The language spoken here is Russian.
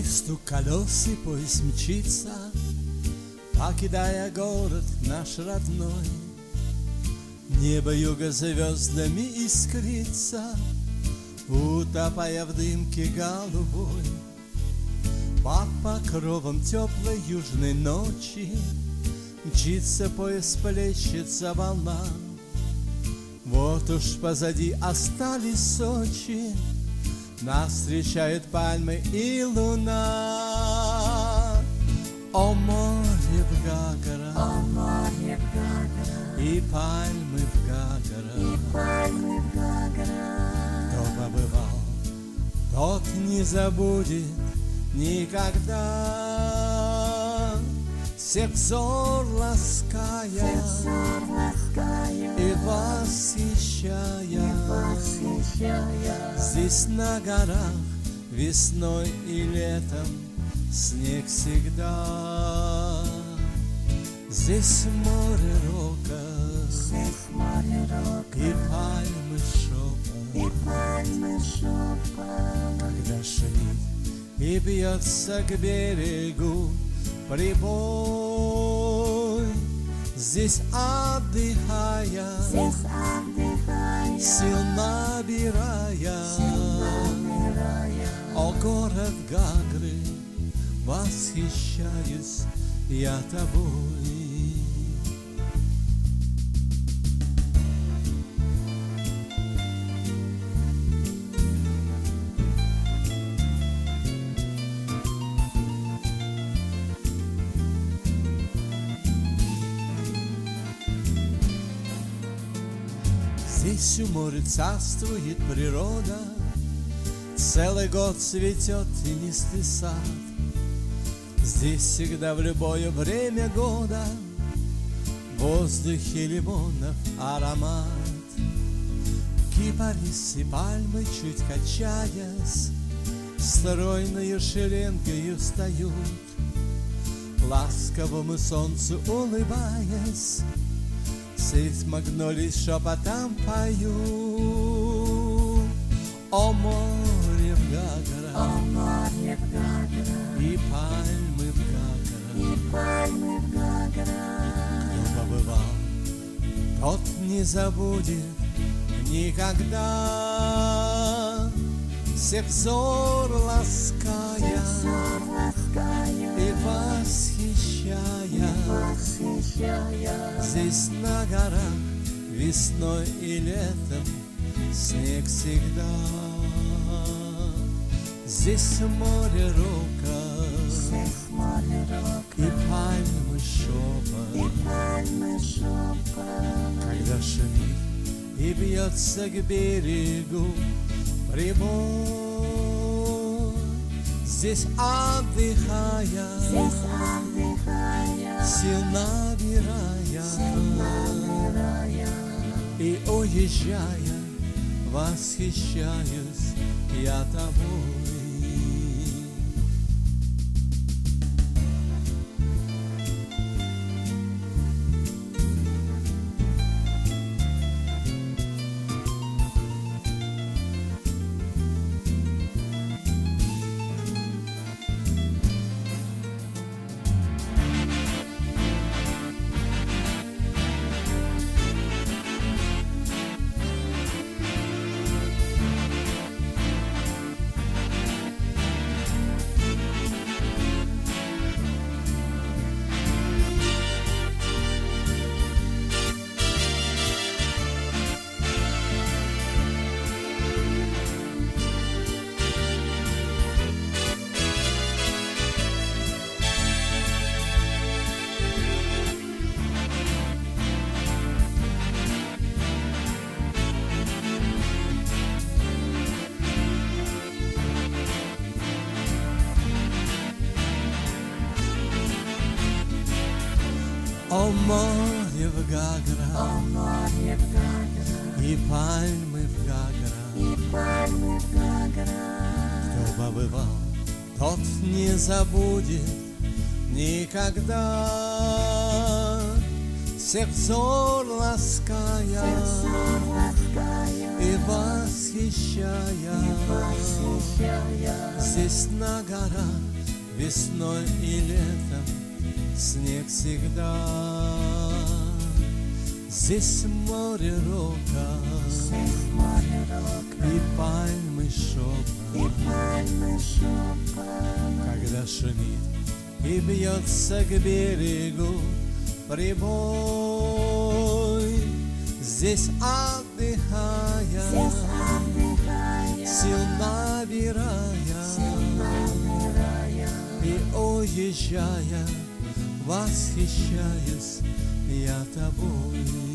стук колес и поезд мчится, покидая город наш родной. Небо юга звездами искрится, утопая в дымке голубой. Под покровом теплой южной ночи мчится поезд, плещется волна. Вот уж позади остались Сочи, нас встречают пальмы и луна. О море в Гагара, о море в Гагара, и пальмы в Гагара, и пальмы в Гагара. Кто побывал, тот не забудет никогда. Всех взор лаская, Всех взор лаская и восхищая, здесь на горах весной и летом снег всегда. Здесь море рока, Здесь море рока, и пальмы шепа, и пальмы шепа. когда шумит и бьется к берегу прибой. Здесь отдыхая, Здесь отдыхая, сил набирая, набирая. о город Гагры, восхищаюсь я тобой. Здесь у моря царствует природа, целый год цветет тенистый сад. Здесь всегда в любое время года в воздухе лимонов аромат. Кипарис и пальмы, чуть качаясь, стройною шеренгою встают, ласковому солнцу улыбаясь, средь магнолий шепотом пою. О море в Гагара, О море в Гагара, и пальмы в Гагара, и пальмы в Гагара. Кто побывал, тот не забудет никогда. Всех взор лаская, Взор лаская, и восхищая, восхищая. здесь на горах весной и летом снег всегда. Здесь море рока, Здесь море рока, и пальмы шепа, и пальмы шепа. когда шумит и бьется к берегу прибой. Здесь отдыхая, Здесь отдыхая, сил набирая, набирая. и уезжая, восхищаюсь я тобой. О море в Гагара, О море в Гагара, и пальмы в Гагара, и пальмы в Гагара. кто побывал, тот не забудет никогда. всех взор лаская и восхищая. Здесь на горах весной и летом снег всегда. Здесь море рока и пальмы шепа, когда шумит и бьется к берегу прибой. Здесь отдыхая, сил набирая и уезжая, восхищаюсь я тобой.